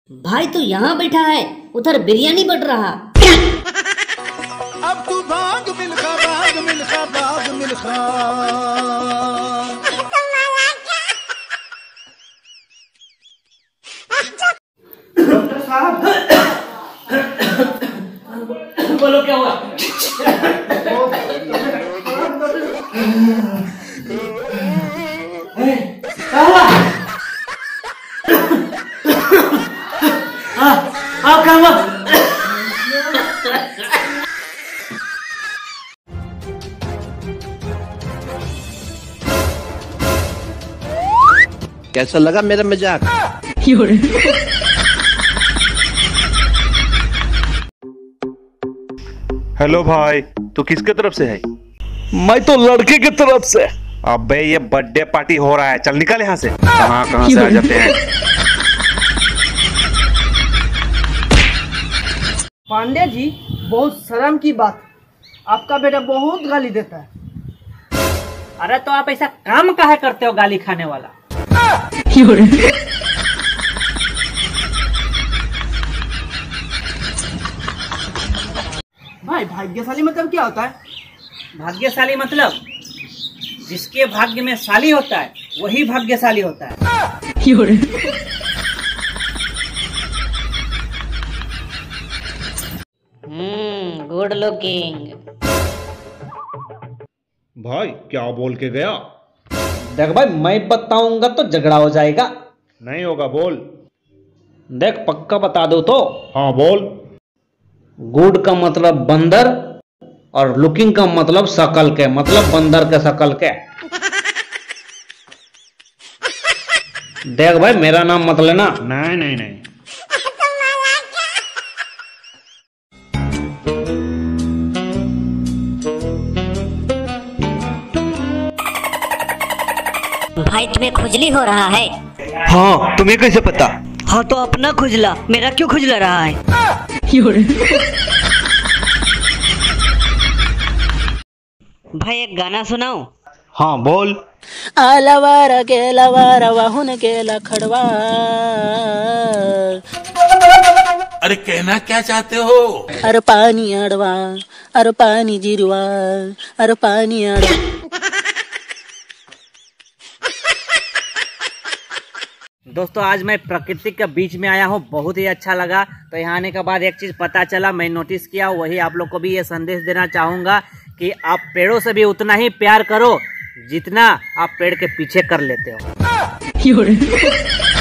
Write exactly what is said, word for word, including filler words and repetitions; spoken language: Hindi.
भाई तू यहाँ बैठा है, उधर बिरयानी बट रहा। अब तू भाग मिल्खा भाग मिल्खा भाग मिल्खा। डॉक्टर साहब बोलो क्या हुआ? आप कहाँ हुआ? कैसा लगा मेरा मजाक? हेलो भाई, तू किसके तरफ से है? मैं तो लड़के की तरफ से। अबे ये बर्थडे पार्टी हो रहा है, चल निकल यहाँ से। कहाँ कहाँ से आ जाते हैं। पांडे जी, बहुत शर्म की बात, आपका बेटा बहुत गाली देता है। अरे तो आप ऐसा काम काहे करते हो गाली खाने वाला? भाई भाग्यशाली मतलब क्या होता है? भाग्यशाली मतलब जिसके भाग्य में शाली होता है वही भाग्यशाली होता है। Hmm good looking. भाई क्या बोल के गया? देख भाई, मैं बताऊंगा तो झगड़ा हो जाएगा। नहीं होगा, बोल। देख पक्का बता दो तो। हाँ बोल। गुड का मतलब बंदर और लुकिंग का मतलब शकल के, मतलब बंदर के शकल के। देख भाई, मेरा नाम मत लेना। नहीं नहीं नहीं। भाई तुम्हें खुजली हो रहा है? हाँ, तुम्हें कैसे पता? हाँ तो अपना खुजला, मेरा क्यों खुजला रहा है? भाई एक गाना सुनाओ। हाँ बोल। आलवारा केलावारा वाहुन केला खड़वा। अरे कहना क्या चाहते हो? अरे पानी अड़वा, अरे पानी जिरवा, अरे पानी अड़वा। दोस्तों आज मैं प्रकृति के बीच में आया हूँ, बहुत ही अच्छा लगा। तो यहाँ आने के बाद एक चीज पता चला, मैं नोटिस किया, वही आप लोग को भी ये संदेश देना चाहूंगा कि आप पेड़ों से भी उतना ही प्यार करो जितना आप पेड़ के पीछे कर लेते हो।